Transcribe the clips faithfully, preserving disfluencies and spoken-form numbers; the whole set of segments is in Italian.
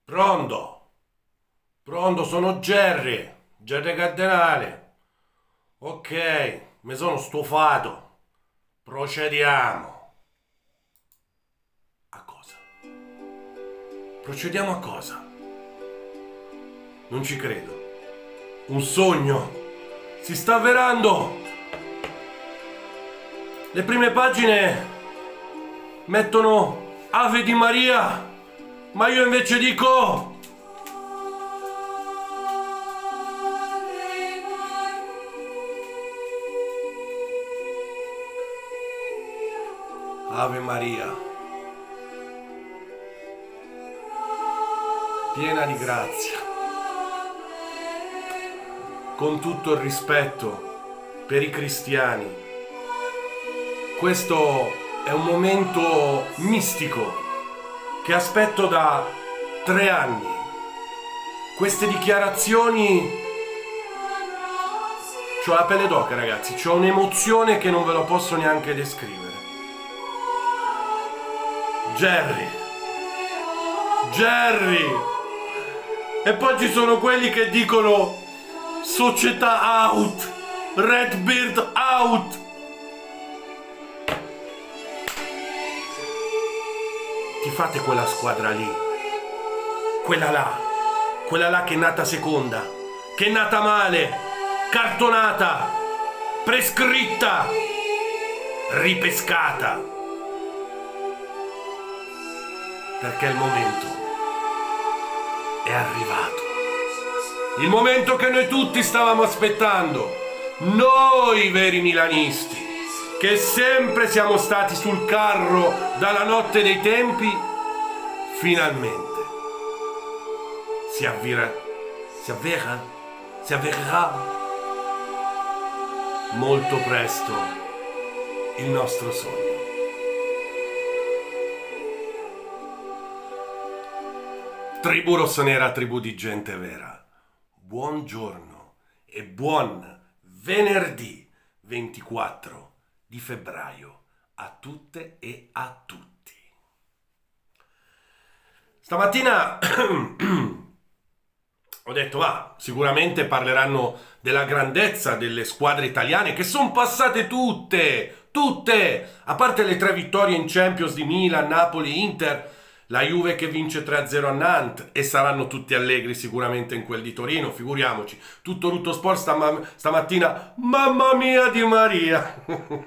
Pronto? Pronto, sono Jerry, Jerry Cardenale. Ok, mi sono stufato. Procediamo. A cosa? Procediamo a cosa? Non ci credo. Un sogno si sta avverando. Le prime pagine mettono Ave di Maria, ma io invece dico Ave Maria, piena di grazia. Con tutto il rispetto per i cristiani, questo è un momento mistico che aspetto da tre anni. Queste dichiarazioni, c'ho la pelle d'oca, ragazzi, c'ho un'emozione che non ve lo posso neanche descrivere. Jerry, Jerry, e poi ci sono quelli che dicono società out, Redbeard out. Ti fate quella squadra lì, quella là, quella là che è nata seconda, che è nata male, cartonata, prescritta, ripescata, perché il momento è arrivato. Il momento che noi tutti stavamo aspettando, noi veri milanisti, che sempre siamo stati sul carro dalla notte dei tempi, finalmente si avvira, si avvera, si avvererà molto presto il nostro sogno. Tribù rossonera, tribù di gente vera. Buongiorno e buon venerdì ventiquattro di febbraio a tutte e a tutti. Stamattina ho detto, ah, sicuramente parleranno della grandezza delle squadre italiane che sono passate tutte, tutte, a parte le tre vittorie in Champions di Milan, Napoli, Inter, la Juve che vince tre a zero a Nantes, e saranno tutti allegri sicuramente in quel di Torino, figuriamoci. Tutto Rutto Sport stam stamattina, mamma mia di Maria!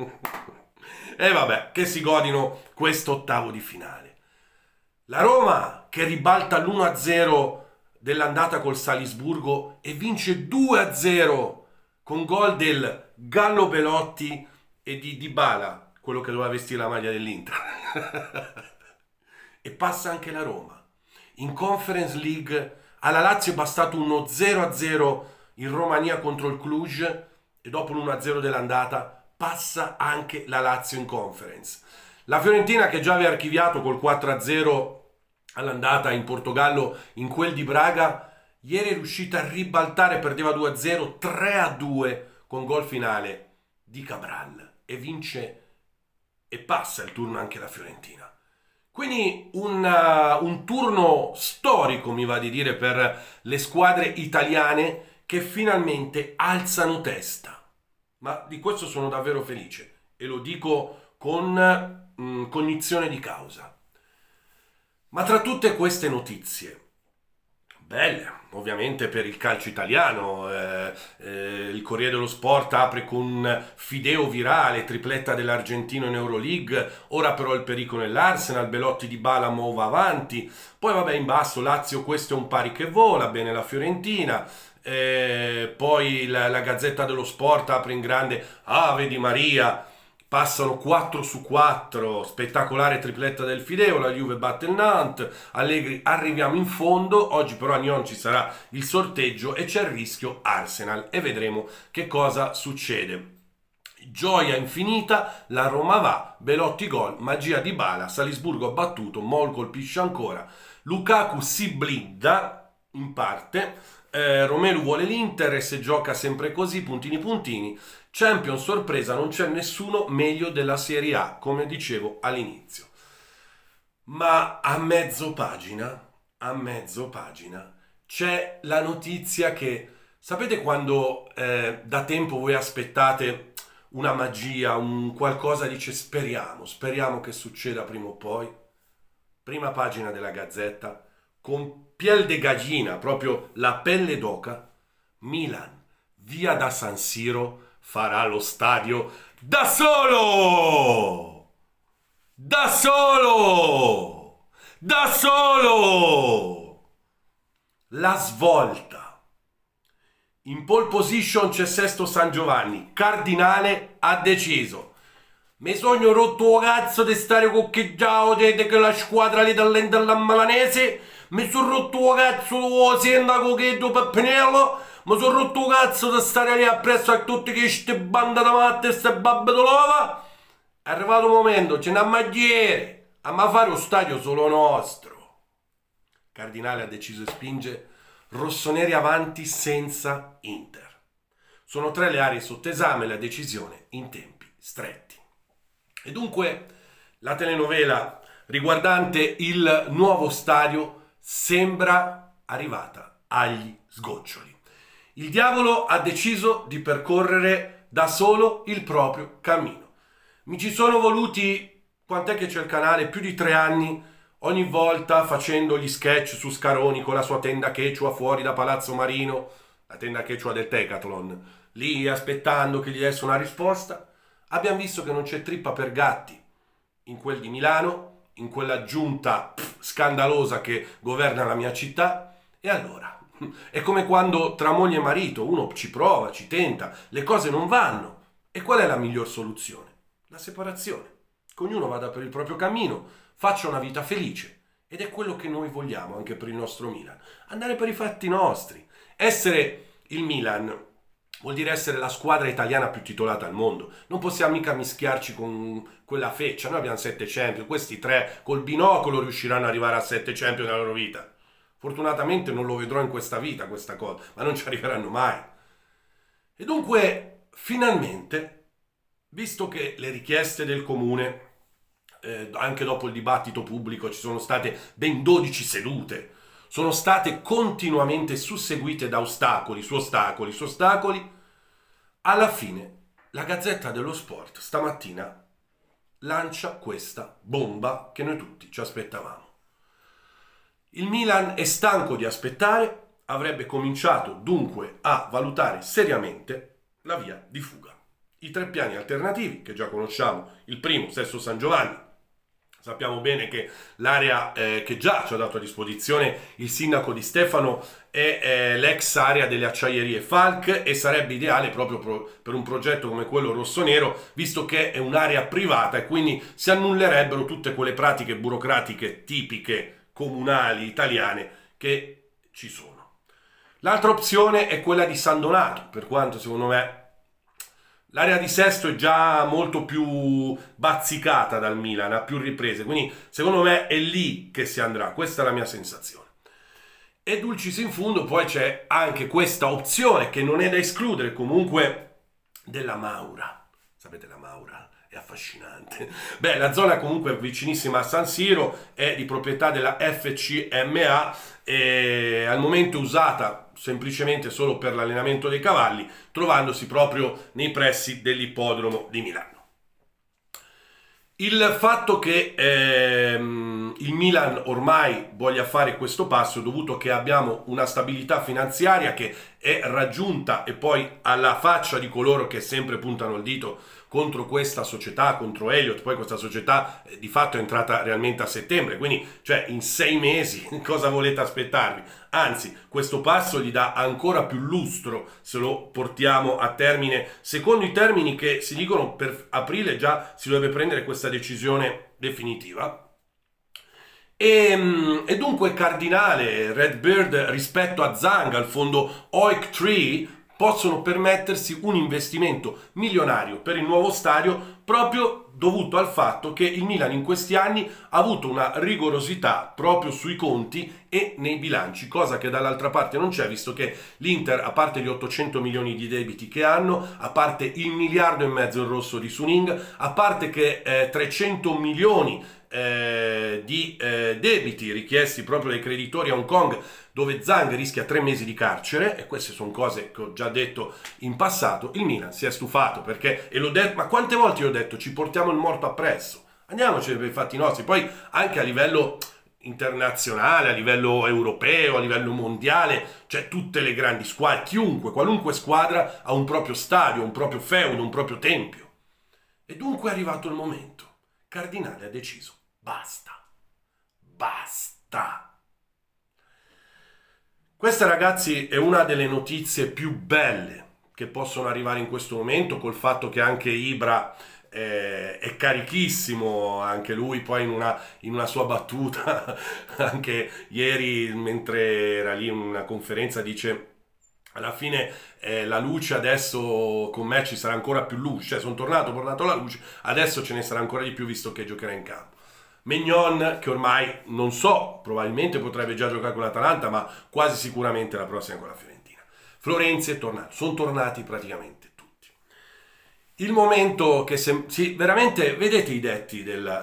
E vabbè, che si godino questo ottavo di finale. La Roma che ribalta l'uno a zero dell'andata col Salisburgo e vince due a zero con gol del Gallo Belotti e di Dybala, quello che doveva vestire la maglia dell'Inter. E passa anche la Roma. In Conference League alla Lazio è bastato uno zero a zero in Romania contro il Cluj e dopo l'uno a zero dell'andata passa anche la Lazio in Conference. La Fiorentina, che già aveva archiviato col quattro a zero all'andata in Portogallo in quel di Braga, ieri è riuscita a ribaltare, perdeva due a zero, tre a due con gol finale di Cabral e vince e passa il turno anche la Fiorentina. Quindi un, uh, un turno storico, mi va di dire, per le squadre italiane che finalmente alzano testa. Ma di questo sono davvero felice e lo dico con mh, cognizione di causa. Ma tra tutte queste notizie, belle, ovviamente per il calcio italiano, eh, eh, il Corriere dello Sport apre con Fideo virale, tripletta dell'argentino in Euroleague, ora però il pericolo nell'Arsenal, Belotti Dybala mo va avanti, poi vabbè in basso Lazio questo è un pari che vola, bene la Fiorentina, eh, poi la, la Gazzetta dello Sport apre in grande Ave di Maria, passano quattro su quattro, spettacolare tripletta del Fideo, la Juve batte il Nantes, Allegri arriviamo in fondo, oggi però a Nyon ci sarà il sorteggio e c'è il rischio Arsenal e vedremo che cosa succede. Gioia infinita, la Roma va, Belotti gol, magia di Dybala, Salisburgo battuto, Mol colpisce ancora, Lukaku si blinda in parte, eh, Romelu vuole l'Inter e se gioca sempre così, puntini puntini, Champions sorpresa, non c'è nessuno meglio della Serie A, come dicevo all'inizio. Ma a mezzo pagina a mezzo pagina c'è la notizia che, sapete quando eh, da tempo voi aspettate una magia, un qualcosa, dice speriamo, speriamo che succeda prima o poi? Prima pagina della Gazzetta, con piel de gallina, proprio la pelle d'oca, Milan, via da San Siro, farà lo stadio da solo! Da solo! Da solo! La svolta. In pole position c'è Sesto San Giovanni. Cardinale ha deciso. Mi sogno rotto cazzo di stare coccheggiato che la squadra lì dalla Malanese. Mi sono rotto cazzo del sindaco che do Peppinello. Mi sono rotto cazzo di stare lì appresso a tutte queste bande da matte e queste babbe d'olova. È arrivato un momento, ce n'ha maggiere. A ma fare lo stadio solo nostro. Cardinale ha deciso e spinge rossoneri avanti senza Inter. Sono tre le aree sotto esame e la decisione in tempi stretti. E dunque la telenovela riguardante il nuovo stadio sembra arrivata agli sgoccioli. Il diavolo ha deciso di percorrere da solo il proprio cammino. Mi ci sono voluti, quant'è che c'è il canale? Più di tre anni, ogni volta facendo gli sketch su Scaroni con la sua tenda quechua fuori da Palazzo Marino, la tenda quechua del Decathlon, lì aspettando che gli desse una risposta. Abbiamo visto che non c'è trippa per gatti in quel di Milano, in quella giunta pff, scandalosa che governa la mia città. E allora, è come quando tra moglie e marito uno ci prova, ci tenta, le cose non vanno. E qual è la miglior soluzione? La separazione. Che ognuno vada per il proprio cammino, faccia una vita felice. Ed è quello che noi vogliamo anche per il nostro Milan. Andare per i fatti nostri. Essere il Milan vuol dire essere la squadra italiana più titolata al mondo. Non possiamo mica mischiarci con quella feccia. Noi abbiamo sette Champions, questi tre col binocolo riusciranno ad arrivare a sette Champions nella loro vita. Fortunatamente non lo vedrò in questa vita questa cosa, ma non ci arriveranno mai. E dunque, finalmente, visto che le richieste del comune, eh, anche dopo il dibattito pubblico, ci sono state ben dodici sedute, sono state continuamente susseguite da ostacoli su ostacoli su ostacoli, alla fine la Gazzetta dello Sport stamattina lancia questa bomba che noi tutti ci aspettavamo. Il Milan è stanco di aspettare, avrebbe cominciato dunque a valutare seriamente la via di fuga. I tre piani alternativi che già conosciamo, il primo, Sesto San Giovanni. Sappiamo bene che l'area eh, che già ci ha dato a disposizione il sindaco Di Stefano è eh, l'ex area delle acciaierie Falck e sarebbe ideale proprio pro per un progetto come quello rossonero, visto che è un'area privata e quindi si annullerebbero tutte quelle pratiche burocratiche tipiche comunali italiane che ci sono. L'altra opzione è quella di San Donato, per quanto secondo me l'area di Sesto è già molto più bazzicata dal Milan, ha più riprese, quindi secondo me è lì che si andrà, questa è la mia sensazione. E dulcis in fundo poi c'è anche questa opzione che non è da escludere comunque della Maura. Sapete la Maura? È affascinante. Beh, la zona comunque vicinissima a San Siro è di proprietà della F C M A e al momento usata semplicemente solo per l'allenamento dei cavalli, trovandosi proprio nei pressi dell'ippodromo di Milano. Il fatto che ehm, il Milan ormai voglia fare questo passo è dovuto che abbiamo una stabilità finanziaria che è raggiunta e poi alla faccia di coloro che sempre puntano il dito contro questa società, contro Elliott, poi questa società eh, di fatto è entrata realmente a settembre, quindi cioè in sei mesi cosa volete aspettarvi? Anzi, questo passo gli dà ancora più lustro se lo portiamo a termine, secondo i termini che si dicono per aprile già si dovrebbe prendere questa decisione definitiva. E, e dunque Cardinale, Redbird rispetto a Zanga, il fondo Oaktree, possono permettersi un investimento milionario per il nuovo stadio proprio dovuto al fatto che il Milan in questi anni ha avuto una rigorosità proprio sui conti e nei bilanci, cosa che dall'altra parte non c'è, visto che l'Inter, a parte gli ottocento milioni di debiti che hanno, a parte il miliardo e mezzo in rosso di Suning, a parte che eh, trecento milioni eh, di eh, debiti richiesti proprio dai creditori a Hong Kong, dove Zhang rischia tre mesi di carcere, e queste sono cose che ho già detto in passato. Il Milan si è stufato perché, e l'ho detto, ma quante volte io ho detto, ci portiamo il morto appresso, andiamoci per i fatti nostri. Poi anche a livello internazionale, a livello europeo, a livello mondiale, cioè tutte le grandi squadre, chiunque, qualunque squadra ha un proprio stadio, un proprio feudo, un proprio tempio. E dunque è arrivato il momento. Cardinale ha deciso, basta, basta. Questa, ragazzi, è una delle notizie più belle che possono arrivare in questo momento, col fatto che anche Ibra eh, è carichissimo, anche lui poi in una, in una sua battuta, anche ieri mentre era lì in una conferenza, dice: alla fine eh, la luce adesso con me ci sarà ancora più luce, cioè sono tornato, ho portato la luce, adesso ce ne sarà ancora di più visto che giocherà in campo. Maignan, che ormai non so, probabilmente potrebbe già giocare con l'Atalanta, ma quasi sicuramente la prossima con la Fiorentina. Florenzi è tornato, sono tornati praticamente tutti. Il momento che se, sì, veramente, vedete i detti del...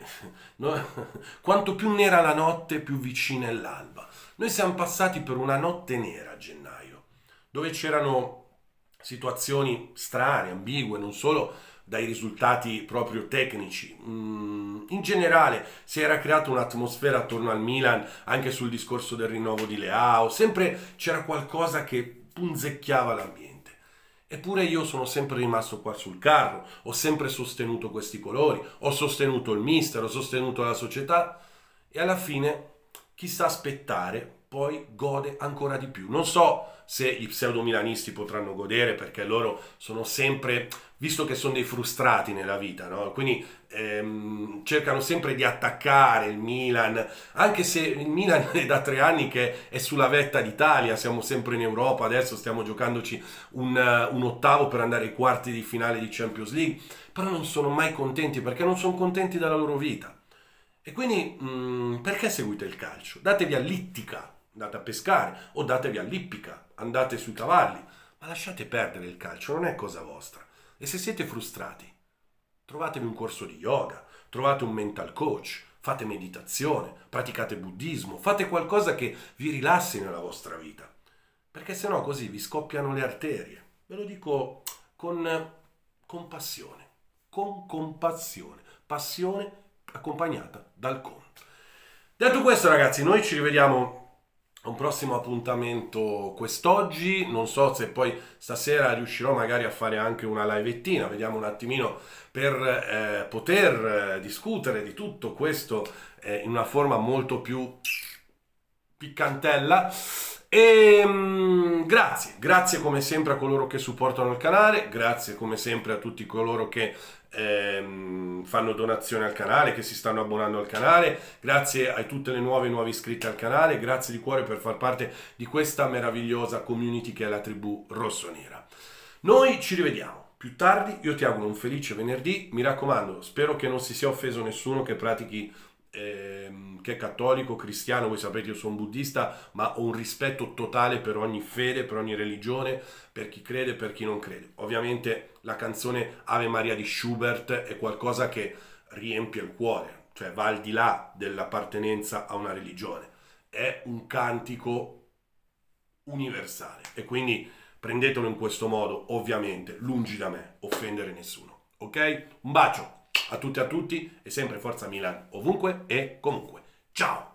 No? Quanto più nera la notte, più vicina è l'alba. Noi siamo passati per una notte nera a gennaio, dove c'erano situazioni strane, ambigue, non solo dai risultati proprio tecnici. In generale si era creata un'atmosfera attorno al Milan, anche sul discorso del rinnovo di Leao, sempre c'era qualcosa che punzecchiava l'ambiente. Eppure io sono sempre rimasto qua sul carro, ho sempre sostenuto questi colori, ho sostenuto il mister, ho sostenuto la società, e alla fine chi sa aspettare poi gode ancora di più. Non so se i pseudo-milanisti potranno godere, perché loro sono sempre, visto che sono dei frustrati nella vita, no? Quindi ehm, cercano sempre di attaccare il Milan, anche se il Milan è da tre anni che è sulla vetta d'Italia, siamo sempre in Europa, adesso stiamo giocandoci un, un ottavo per andare ai quarti di finale di Champions League, però non sono mai contenti, perché non sono contenti della loro vita. E quindi mh, perché seguite il calcio? Datevi all'ittica, andate a pescare, o datevi all'ippica, andate sui cavalli, ma lasciate perdere il calcio, non è cosa vostra. E se siete frustrati, trovatevi un corso di yoga, trovate un mental coach, fate meditazione, praticate buddismo, fate qualcosa che vi rilassi nella vostra vita, perché sennò così vi scoppiano le arterie. Ve lo dico con compassione, con compassione, passione accompagnata dal con. Detto questo, ragazzi, noi ci rivediamo a un prossimo appuntamento quest'oggi. Non so se poi stasera riuscirò magari a fare anche una livettina, vediamo un attimino, per eh, poter eh, discutere di tutto questo eh, in una forma molto più piccantella. E mh, grazie, grazie come sempre a coloro che supportano il canale, grazie come sempre a tutti coloro che ehm, fanno donazioni al canale, che si stanno abbonando al canale, grazie a tutte le nuove nuove iscritte al canale, grazie di cuore per far parte di questa meravigliosa community che è la tribù rossonera. Noi ci rivediamo più tardi, io ti auguro un felice venerdì, mi raccomando, spero che non si sia offeso nessuno che pratichi Ehm, che è cattolico, cristiano. Voi sapete io sono buddista, ma ho un rispetto totale per ogni fede, per ogni religione, per chi crede e per chi non crede. Ovviamente la canzone Ave Maria di Schubert è qualcosa che riempie il cuore, cioè va al di là dell'appartenenza a una religione, è un cantico universale, e quindi prendetelo in questo modo, ovviamente lungi da me offendere nessuno, ok? Un bacio a tutti e a tutti, e sempre forza Milan, ovunque e comunque. Ciao!